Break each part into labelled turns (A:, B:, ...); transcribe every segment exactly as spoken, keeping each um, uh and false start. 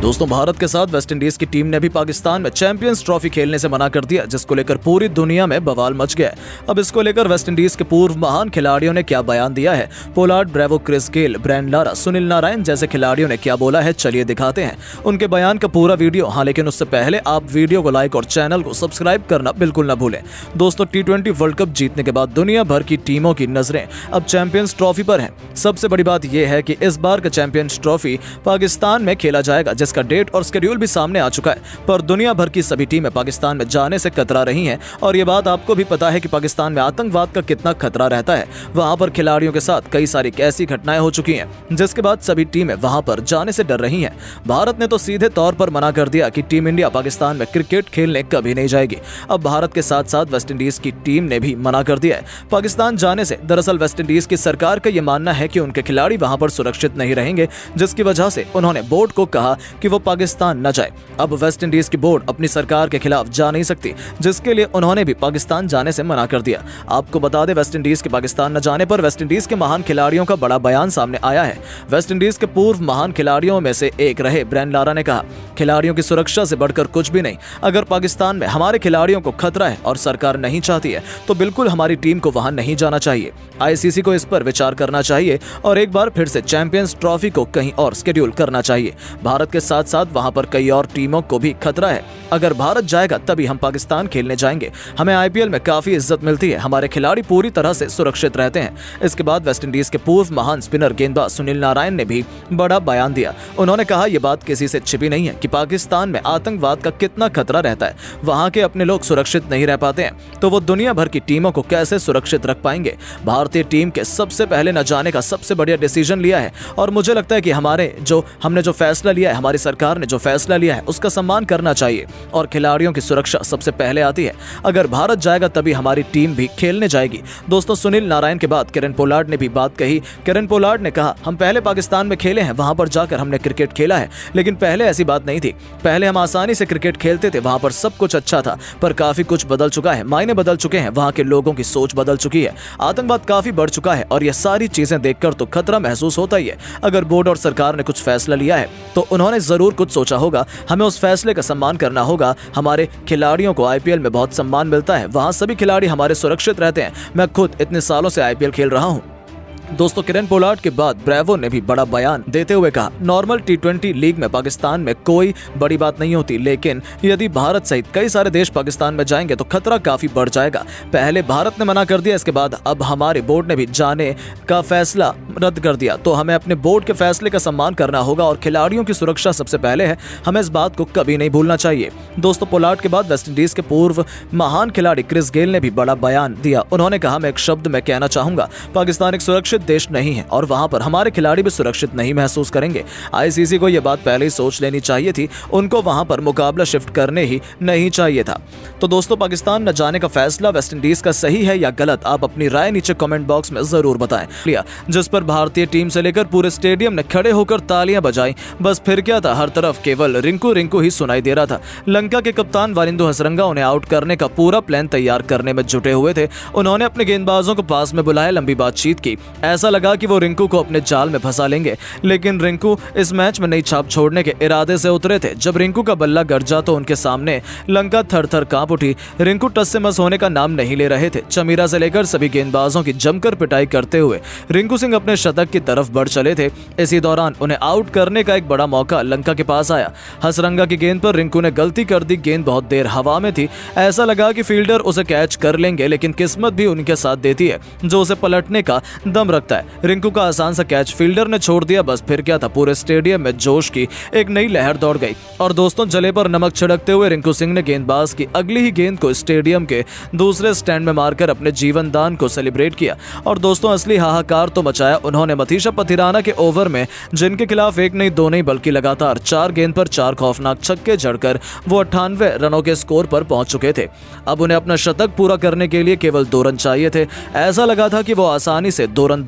A: दोस्तों, भारत के साथ वेस्टइंडीज की टीम ने भी पाकिस्तान में चैंपियंस ट्रॉफी खेलने से मना कर दिया, जिसको लेकर पूरी दुनिया में बवाल मच गया। अब इसको लेकर वेस्टइंडीज के पूर्व महान खिलाड़ियों ने क्या बयान दिया है, Pollard, Bravo, Chris Gayle, Brian Lara, Sunil Narine जैसे खिलाड़ियों ने क्या बोला है, चलिए दिखाते हैं उनके बयान का पूरा वीडियो। हाँ, लेकिन उससे पहले आप वीडियो को लाइक और चैनल को सब्सक्राइब करना बिल्कुल न भूलें। दोस्तों, टी ट्वेंटी वर्ल्ड कप जीतने के बाद दुनिया भर की टीमों की नजरें अब चैंपियंस ट्रॉफी पर हैं। सबसे बड़ी बात यह है कि इस बार का चैंपियंस ट्रॉफी पाकिस्तान में खेला जाएगा, जिसका डेट और शेड्यूल भी सामने आ चुका है। पर दुनिया भर की सभी टीमें पाकिस्तान में जाने से कतरा रही हैं और ये बात आपको भी पता है कि पाकिस्तान में आतंकवाद का कितना खतरा रहता है। वहां पर खिलाड़ियों के साथ कई सारी ऐसी घटनाएं हो चुकी हैं जिसके बाद सभी टीमें वहां पर जाने से डर रही हैं। भारत ने तो सीधे तौर पर मना कर दिया कि टीम इंडिया पाकिस्तान में क्रिकेट खेलने कभी नहीं जाएगी। अब भारत के साथ साथ वेस्टइंडीज की टीम ने भी मना कर दिया है पाकिस्तान जाने से। दरअसल वेस्टइंडीज की सरकार का यह मानना है कि उनके खिलाड़ी वहां पर सुरक्षित नहीं रहेंगे, जिसकी वजह से उन्होंने बोर्ड को कहा कि वो पाकिस्तान न जाए। अब वेस्टइंडीज की बोर्ड अपनी सरकार के खिलाफ जा नहीं सकती, जिसके लिए उन्होंने भी पाकिस्तान जाने से मना कर दिया। आपको बता दें, वेस्टइंडीज के पाकिस्तान न जाने पर वेस्टइंडीज के महान खिलाड़ियों का बड़ा बयान सामने आया है। वेस्टइंडीज के पूर्व महान खिलाड़ियों में से एक रहे ब्रेन लारा ने कहा, खिलाड़ियों की सुरक्षा से बढ़कर कुछ भी नहीं। अगर पाकिस्तान में हमारे खिलाड़ियों को खतरा है और सरकार नहीं चाहती है तो बिल्कुल हमारी टीम को वहां नहीं जाना चाहिए। आईसीसी को इस पर विचार करना चाहिए और एक बार फिर से चैंपियंस ट्रॉफी को कहीं और शेड्यूल करना चाहिए। भारत के साथ साथ वहां पर कई और टीमों को भी खतरा है। अगर भारत जाएगा तभी हम पाकिस्तान खेलने जाएंगे। हमें आईपीएल में काफी इज्जत मिलती है, हमारे खिलाड़ी पूरी तरह से सुरक्षित रहते हैं। इसके बाद वेस्टइंडीज के पूर्व महान स्पिनर गेंदबाज सुनील नारायण ने भी बड़ा बयान दिया। उन्होंने कहा, यह बात किसी से छिपी नहीं है कि पाकिस्तान में आतंकवाद का कितना खतरा रहता है। वहां के अपने लोग सुरक्षित नहीं रह पाते हैं तो वो दुनिया भर की टीमों को कैसे सुरक्षित रख पाएंगे। भारतीय टीम के सबसे पहले न जाने का सबसे बढ़िया डिसीजन लिया है और मुझे लगता है कि हमारे जो हमने जो फैसला लिया है, हमारी सरकार ने जो फैसला लिया है उसका सम्मान करना चाहिए और खिलाड़ियों की सुरक्षा सबसे पहले आती है। अगर भारत जाएगा तभी हमारी टीम भी खेलने जाएगी। दोस्तों, सुनील नारायण के बाद किरण पोलार्ड ने भी बात कही। किरण पोलार्ड ने कहा, हम पहले पाकिस्तान में खेले हैं, वहां पर जाकर हमने क्रिकेट खेला है, लेकिन पहले ऐसी बात नहीं थी। पहले हम आसानी से क्रिकेट खेलते थे, वहां पर सब कुछ अच्छा था, पर काफी कुछ बदल चुका है। मायने बदल चुके हैं, वहां के लोगों की सोच बदल चुकी है, आतंकवाद काफी बढ़ चुका है और ये सारी चीजें देखकर तो खतरा महसूस होता ही है। अगर बोर्ड और सरकार ने कुछ फैसला लिया है तो उन्होंने जरूर कुछ सोचा होगा, हमें उस फैसले का सम्मान करना होगा। हमारे खिलाड़ियों को आईपीएल में बहुत सम्मान मिलता है, वहां सभी खिलाड़ी हमारे सुरक्षित रहते हैं। मैं खुद इतने सालों से आईपीएल खेल रहा हूं। दोस्तों, किरण पोलार्ड के बाद ब्रेवो ने भी बड़ा बयान देते हुए कहा, नॉर्मल टी ट्वेंटी लीग में पाकिस्तान में कोई बड़ी बात नहीं होती, लेकिन यदि भारत सहित कई सारे देश पाकिस्तान में जाएंगे तो खतरा काफी बढ़ जाएगा। पहले भारत ने मना कर दिया, इसके बाद अब हमारे बोर्ड ने भी जाने का फैसला रद्द कर दिया, तो हमें अपने बोर्ड के फैसले का सम्मान करना होगा और खिलाड़ियों की सुरक्षा सबसे पहले है। हमें इस बात को कभी नहीं भूलना चाहिए। दोस्तों, पोलार्ड के बाद वेस्टइंडीज के पूर्व महान खिलाड़ी क्रिस गेल ने भी बड़ा बयान दिया। उन्होंने कहा, मैं एक शब्द में कहना चाहूंगा, पाकिस्तान एक सुरक्षित देश नहीं है और वहां पर हमारे खिलाड़ी भी सुरक्षित नहीं महसूस करेंगे। आईसीसी को यह बात पहले ही सोच लेनी चाहिए थी, उनको वहां पर मुकाबला शिफ्ट करने ही नहीं चाहिए था। तो दोस्तों, पाकिस्तान न जाने का फैसला वेस्टइंडीज का सही है या गलत, आप अपनी राय नीचे कमेंट बॉक्स में जरूर बताएं। लिया जिस पर भारतीय टीम से लेकर पूरे स्टेडियम ने खड़े होकर तालियां बजाई। बस फिर क्या था, हर तरफ केवल रिंकू रिंकू ही सुनाई दे रहा था। लंका के कप्तान वारिंदु हसरंगा उन्हें आउट करने का पूरा प्लान तैयार करने में जुटे हुए थे। उन्होंने अपने गेंदबाजों को पास में बुलाया, लंबी बातचीत की। ऐसा लगा कि वो रिंकू को अपने जाल में फंसा लेंगे, लेकिन रिंकू इस मैच में नई छाप छोड़ने के इरादे से उतरे थे। जब रिंकू का बल्ला गरजा तो उनके सामने लंका थर थर कांप उठी। रिंकू टस से मस होने का नाम नहीं ले रहे थे। चमीरा से लेकर सभी गेंदबाजों की जमकर पिटाई करते हुए रिंकू सिंह अपने शतक की तरफ बढ़ चले थे। इसी दौरान उन्हें आउट करने का एक बड़ा मौका लंका के पास आया। हसरंगा की गेंद पर रिंकू ने गलती कर दी। गेंद बहुत देर हवा में थी, ऐसा लगा कि फील्डर उसे कैच कर लेंगे, लेकिन किस्मत भी उनके साथ देती है जो उसे पलटने का दम रखता है। रिंकू का आसान सा कैच फील्डर ने छोड़ दिया। बस फिर क्या था, पूरे स्टेडियम में जोश की एक नई लहर दौड़ गई और दोस्तों, जले पर नमक छिड़कते हुए रिंकू सिंह ने गेंदबाज की अगली ही गेंद को स्टेडियम के दूसरे स्टैंड में मारकर अपने जीवन दान को सेलिब्रेट किया। और दोस्तों, असली हाहाकार तो मचाया उन्होंने मथीशा पथिराना के ओवर में, जिनके खिलाफ एक नहीं दो नहीं बल्कि लगातार चार गेंद पर चार खौफनाक छक्के जड़कर वो अट्ठानवे रनों के स्कोर पर पहुंच चुके थे। अब उन्हें अपना शतक पूरा करने के लिए केवल दो रन चाहिए थे। ऐसा लगा था कि वो आसानी से दो रन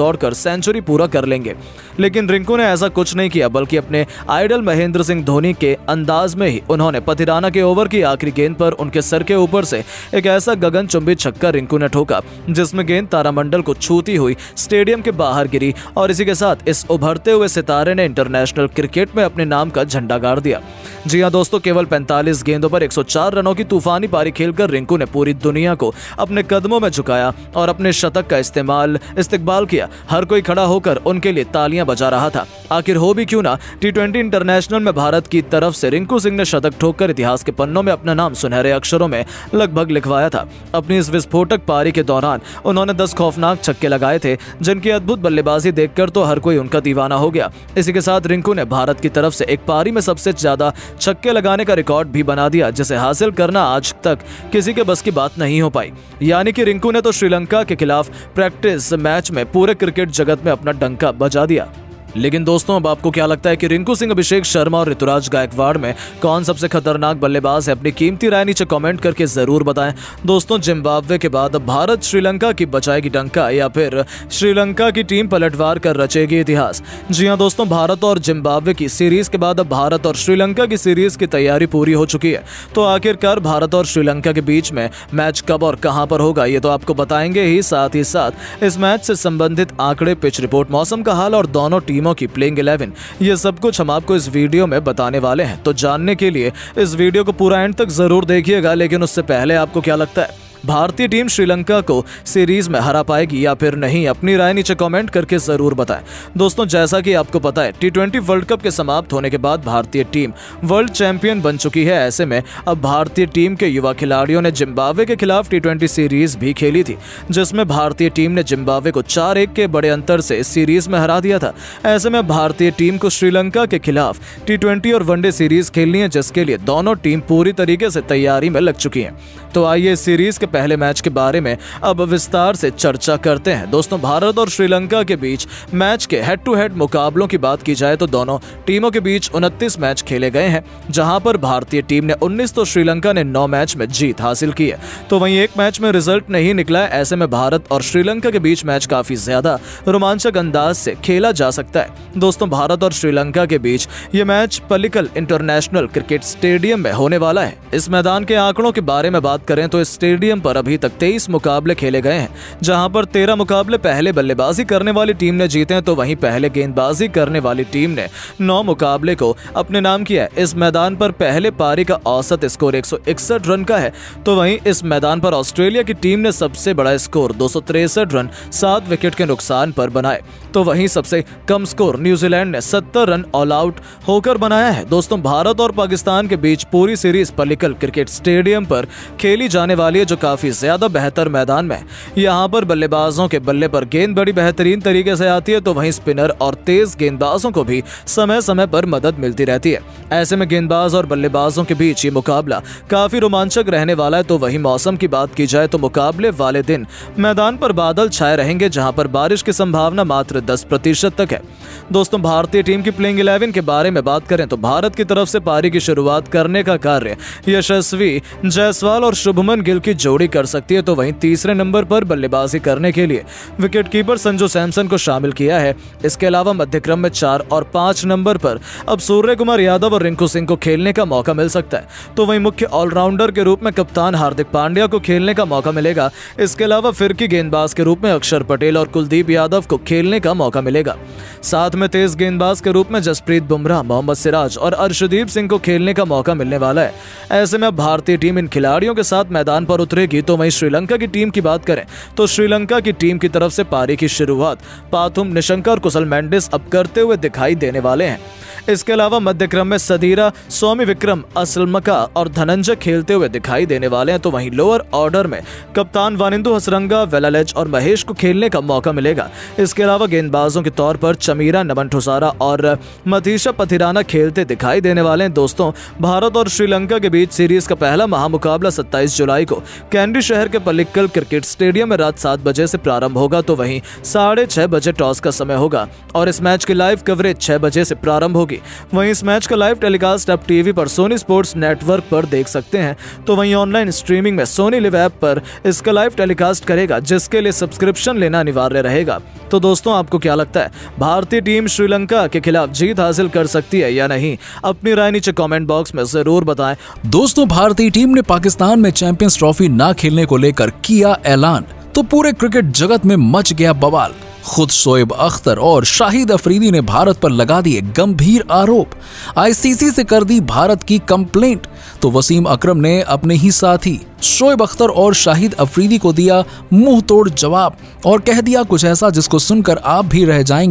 A: दौड़कर सेंचुरी पूरा कर लेंगे। लेकिन रिंकू ने ऐसा कुछ नहीं किया, बल्कि अपने आइडल महेंद्र सिंह धोनी के अंदाज में ही उन्होंने पथिराना के ओवर की आखिरी गेंद पर उनके सर के ऊपर से एक ऐसा गगनचुंबी छक्का रिंकू ने ठोका जिसमें गेंद तारामंडल को छूती हुई स्टेडियम के बाहर गिरी और इसी के साथ इस उभरते हुए सितारे ने इंटरनेशनल क्रिकेट में अपने नाम का झंडा गाड़ दिया। जी हां दोस्तों, केवल पैंतालीस गेंदों पर एक सौ चार रनों की तूफानी पारी खेलकर रिंकू ने पूरी दुनिया को अपने कदमों में झुकाया और अपने शतक का इस्तेमाल इस्तेकबाल किया। हर कोई खड़ा होकर उनके लिए तालियां बजा रहा था। आखिर हो भी क्यों ना, टी ट्वेंटी इंटरनेशनल में भारत की तरफ से रिंकू सिंह ने शतक ठोककर इतिहास के पन्नों में अपना नाम सुनहरे अक्षरों में लगभग लिखवाया था। अपनी इस विस्फोटक पारी के दौरान उन्होंने दस खौफनाक छक्के लगाए थे, जिनकी अद्भुत बल्लेबाजी देखकर तो हर कोई उनका दीवाना हो गया। इसी के साथ रिंकू ने भारत की तरफ से एक पारी में सबसे ज्यादा छक्के लगाने का रिकॉर्ड भी बना दिया, जिसे हासिल करना आज तक किसी के बस की बात नहीं हो पाई। यानी कि रिंकू ने तो श्रीलंका के खिलाफ प्रैक्टिस मैच में पूरे क्रिकेट जगत में अपना डंका बजा दिया। लेकिन दोस्तों, अब आपको क्या लगता है कि रिंकू सिंह, अभिषेक शर्मा और ऋतुराज गायकवाड़ में कौन सबसे खतरनाक बल्लेबाज है? अपनी कीमती राय नीचे कमेंट करके जरूर बताएं। दोस्तों, जिम्बाब्वे के बाद अब भारत श्रीलंका की बचाएगी डंका या फिर श्रीलंका की टीम पलटवार कर रचेगी इतिहास? जी हां दोस्तों, भारत और जिम्बाब्वे की सीरीज के बाद अब भारत और श्रीलंका की सीरीज की तैयारी पूरी हो चुकी है। तो आखिरकार भारत और श्रीलंका के बीच में मैच कब और कहां पर होगा, ये तो आपको बताएंगे ही। साथ ही साथ इस मैच से संबंधित आंकड़े, पिच रिपोर्ट, मौसम का हाल और दोनों टीम की प्लेइंग इलेवन, ये सब कुछ हम आपको इस वीडियो में बताने वाले हैं। तो जानने के लिए इस वीडियो को पूरा एंड तक जरूर देखिएगा। लेकिन उससे पहले आपको क्या लगता है, भारतीय टीम श्रीलंका को सीरीज में हरा पाएगी या फिर नहीं? अपनी राय नीचे कमेंट करके जरूर बताएं। दोस्तों, जैसा कि आपको पता है, टी ट्वेंटी वर्ल्ड कप के समाप्त होने के बाद भारतीय टीम वर्ल्ड चैंपियन बन चुकी है। ऐसे में अब भारतीय टीम के युवा खिलाड़ियों ने जिम्बाब्वे के खिलाफ टी ट्वेंटी सीरीज भी खेली थी, जिसमें भारतीय टीम ने जिम्बाब्वे को चार एक के बड़े अंतर से इस सीरीज में हरा दिया था। ऐसे में भारतीय टीम को श्रीलंका के खिलाफ टी ट्वेंटी और वनडे सीरीज खेलनी है, जिसके लिए दोनों टीम पूरी तरीके से तैयारी में लग चुकी है। तो आइए सीरीज के पहले मैच के बारे में अब विस्तार से चर्चा करते हैं। दोस्तों, भारत और श्रीलंका के बीच मैच के हेड टू हेड मुकाबलों की बात की जाए तो दोनों टीमों के बीच उनतीस मैच खेले गए हैं, जहां पर भारतीय टीम ने उन्नीस तो श्रीलंका ने नौ मैच में जीत हासिल की है। तो वहीं एक मैच में रिजल्ट नहीं निकला है। ऐसे में भारत और श्रीलंका के बीच मैच काफी ज्यादा रोमांचक अंदाज से खेला जा सकता है। दोस्तों, भारत और श्रीलंका के बीच ये match Pallekele international cricket stadium में होने वाला है। इस मैदान के आंकड़ों के बारे में बात करें तो इस स्टेडियम पर अभी तक तेईस मुकाबले खेले गए हैं, जहां पर तेरह मुकाबले पहले बल्लेबाजी करने वाली टीम ने जीते हैं, तो वहीं पहले गेंदबाजी करने वाली टीम ने नौ मुकाबले को अपने नाम किया है। इस मैदान पर पहले पारी का औसत स्कोर एक सौ इकसठ रन का है, तो वहीं इस मैदान पर ऑस्ट्रेलिया की टीम ने सबसे बड़ा स्कोर दो सौ तिरसठ रन सात विकेट के नुकसान पर बनाए, तो वहीं सबसे कम स्कोर न्यूजीलैंड ने सत्तर रन ऑल आउट होकर बनाया है। दोस्तों, भारत और पाकिस्तान के बीच पूरी सीरीज पल्लिकल क्रिकेट स्टेडियम पर खेली जाने वाली है, जो काफी ज्यादा बेहतर मैदान में है। यहाँ पर बल्लेबाजों के बल्ले पर गेंद बड़ी बेहतरीन तरीके से आती है, तो वहीं स्पिनर और तेज गेंदबाजों को भी समय समय पर मदद मिलती रहती है। ऐसे में गेंदबाज और बल्लेबाजों के बीच ये मुकाबला काफी रोमांचक रहने वाला है। तो वहीं मौसम की बात की जाए तो मुकाबले वाले दिन मैदान पर बादल छाए रहेंगे, जहां पर बारिश की संभावना मात्र दस प्रतिशत तक है। दोस्तों, भारतीय टीम की प्लेइंग इलेवन के बारे में बात करें तो भारत की तरफ से पारी की शुरुआत करने का कार्य यशस्वी जायसवाल और शुभमन गिल की जोड़ी कर सकती है, तो वहीं तीसरे नंबर पर बल्लेबाजी करने के लिए विकेटकीपर संजू सैमसन को शामिल किया है। इसके अलावा मध्यक्रम में चार और पांच नंबर पर अब सूर्य कुमार यादव और रिंकू सिंह को खेलने का मौका मिल सकता है, तो वहीं मुख्य ऑलराउंडर के रूप में कप्तान हार्दिक पांड्या को खेलने का मौका मिलेगा। इसके अलावा फिरकी गेंदबाज के रूप में अक्षर पटेल और कुलदीप यादव को खेलने का मौका मिलेगा। साथ में तेज गेंदबाज के रूप में जसप्रीत बुमराह, मोहम्मद सिराज और अर्शदीप सिंह को खेलने का मौका मिलने वाला है। ऐसे में भारतीय टीम इन खिलाड़ियों के साथ मैदान पर उतरेगी। तो वहीं श्रीलंका की टीम की बात करें तो श्रीलंका की टीम की तरफ से पारी की शुरुआत पाथुम निशंका और कुशल मेंडिस अब करते हुए दिखाई देने वाले हैं। इसके अलावा मध्यक्रम में सदीरा, स्वामी विक्रम, असलमका और धनंजय खेलते हुए दिखाई देने वाले हैं, तो वहीं लोअर ऑर्डर में कप्तान वानिंदु हसरंगा, वेलालेज और महेश को खेलने का मौका मिलेगा। इसके अलावा गेंदबाजों के तौर पर चमीरा, नमन ठुसारा और मतीशा पथिराना खेलते दिखाई देने वाले हैं। दोस्तों, भारत और श्रीलंका के बीच सीरीज का पहला महामुकाबला सत्ताईस जुलाई को कैंडी शहर के पल्लिकल क्रिकेट स्टेडियम में रात सात बजे से प्रारंभ होगा, तो वहीं साढ़े छह बजे टॉस का समय होगा और इस मैच की लाइव कवरेज छह बजे से प्रारंभ होगी। होगी। वहीं इस मैच का लाइव टेलीकास्ट आप टीवी पर सोनी स्पोर्ट्स नेटवर्क पर देख सकते हैं, तो वहीं ऑनलाइन स्ट्रीमिंग में सोनी लिव ऐप पर इसका लाइव टेलीकास्ट करेगा, जिसके लिए सब्सक्रिप्शन लेना अनिवार्य रहेगा। तो दोस्तों, आपको क्या लगता है, भारतीय टीम श्रीलंका के खिलाफ जीत हासिल कर सकती है या नहीं? अपनी राय नीचे कमेंट बॉक्स में जरूर बताएं।
B: दोस्तों, भारतीय टीम ने पाकिस्तान में चैंपियंस ट्रॉफी ना खेलने को लेकर किया ऐलान, तो पूरे क्रिकेट जगत में मच गया बवाल। खुद शोएब अख्तर और शाहिद अफरीदी ने भारत पर लगा दिए गंभीर आरोप। आईसीसी से कर दी भारत की कंप्लेंट, तो वसीम अकरम ने अपने ही साथी शोएब अख्तर और शाहिद अफरीदी को दिया मुंह तोड़ जवाब और कह दिया कुछ ऐसा जिसको सुनकर आप भी रह जाएंगे